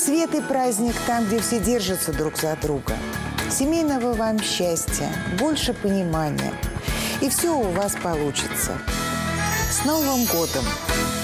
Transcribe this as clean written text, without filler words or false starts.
Свет и праздник там, где все держатся друг за друга. Семейного вам счастья, больше понимания. И все у вас получится. С Новым годом!